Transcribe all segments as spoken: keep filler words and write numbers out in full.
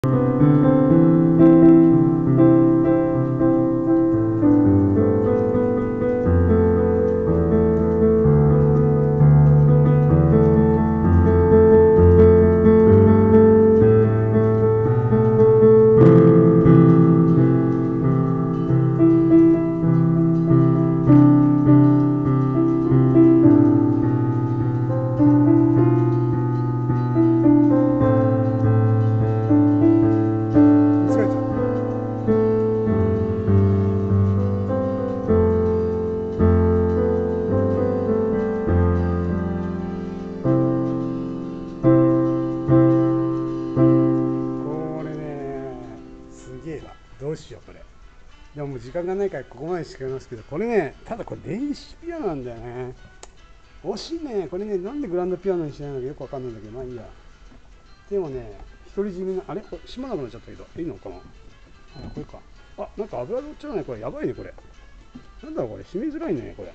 どうしようこれ。でももう時間がないからここまでしか言いますけど、これね、ただこれ電子ピアノなんだよね。惜しいね。これね、なんでグランドピアノにしないのかよくわかんないんだけど、まあいいや。でもね、独り占めの、あれこれ閉まなくなっちゃったけど、いいのかな。あ、これか。あ、なんか油乗っちゃうね。これやばいね、これ。なんだろう、これ。閉めづらいね、これ。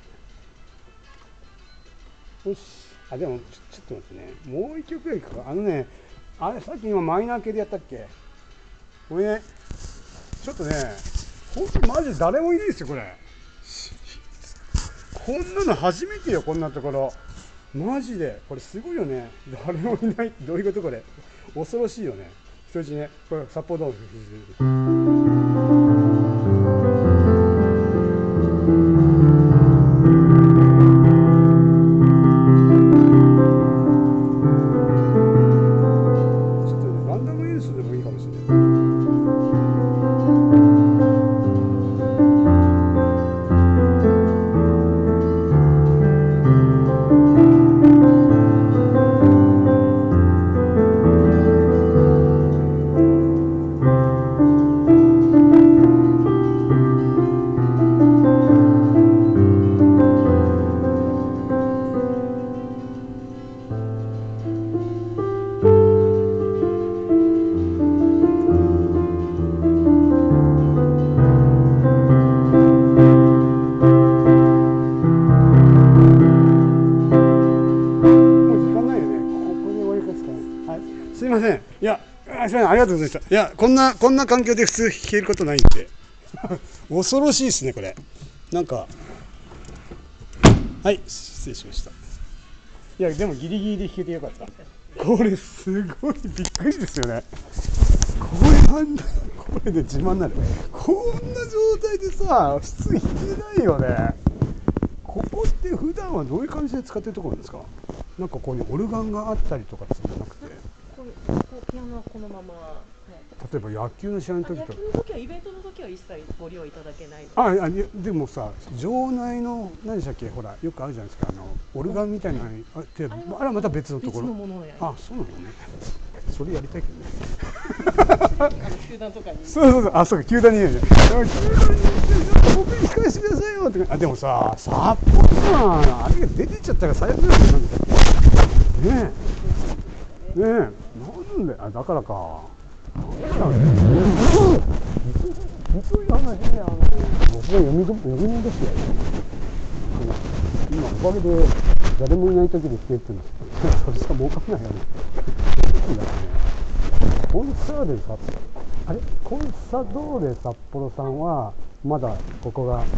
よし。あ、でもちょ、ちょっと待ってね。もう一曲やるか。あのね、あれ、さっき今マイナー系でやったっけ。これね、ちょっとね、本当にマジ誰もいないですよ、これ。こんなの初めてよ、こんなところ。マジで。これすごいよね。誰もいない。どういうことこれ。恐ろしいよね。人質ね。これ、札幌ドーム。すいません。いや、すいません。ありがとうございました。いや、こんな、こんな環境で普通弾けることないんで。恐ろしいですね、これ。なんか。はい、失礼しました。いや、でもギリギリで弾けてよかった。これ、すごいびっくりですよね。これなんだ、これで自慢になる。こんな状態でさ、普通弾けないよね。ここって普段はどういう感じで使ってるところなんですか。なんかここにオルガンがあったりとかじゃなくて。 こうピアノはこのまま、はい、 例えば野球の試合の時とか、 野球の時はイベントの時は一切ご利用いただけない。 ああ、でもさ、場内の何でしたっけ、ほらよくあるじゃないですか、あのオルガンみたいなのに、あってあれはまた別のところ。 別のものをやる。 あ、そうなのね。それやりたいけどね。 あの球団とかに。 そうそうそう、あ、そうか、球団にいるじゃん。球団に僕に聞かせてくださいよって。あ、でもさ、札幌さ、あれが出てっちゃったから最悪だよね。ねえ。ねえ、なんで、あ、だからか。なんだね。そういう話ね、あの、僕が読み読み人ですよ。今おかげで誰もいない時で弾けって言うんですけど、それしか儲かんないよね。コンサーレ札あれコンサドーレ札幌さんはまだここが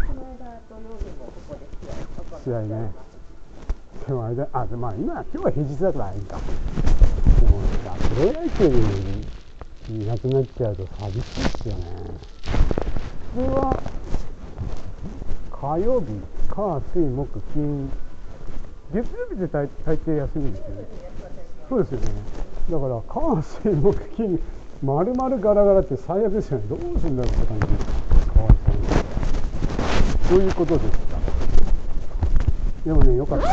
試合ね。でもあれだ、あ、まあ今今日は平日だからあれか。でもさ、プロ野球にいなくなっちゃうと寂しいですよね。普通は火曜日、火水木金、月曜日で大大抵休みですよね。そうですよね。だから火水木金丸々ガラガラって最悪ですよね。どうするんだろうって感じ。かわいそうに。そういうことでした。でもね、よかった。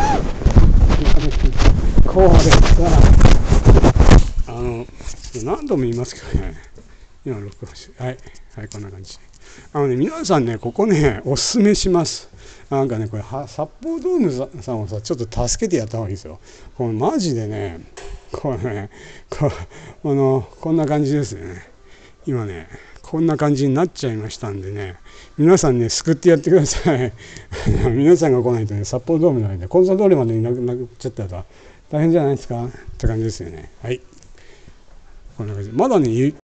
これさ、あの何度も言いますけどね。今録音して、はい、はい、こんな感じ。あのね、皆さんね、ここね、おすすめします。なんかね、これ、札幌ドームさんをさ、ちょっと助けてやった方がいいですよ。このマジでね、これね、こ, このこんな感じですね。今ね、こんな感じになっちゃいましたんでね、皆さんね、救ってやってください。皆さんが来ないとね、札幌ドームの間、コンサート通りまでいなくなっちゃったら大変じゃないですかって感じですよね。はい。 こんな感じでまだね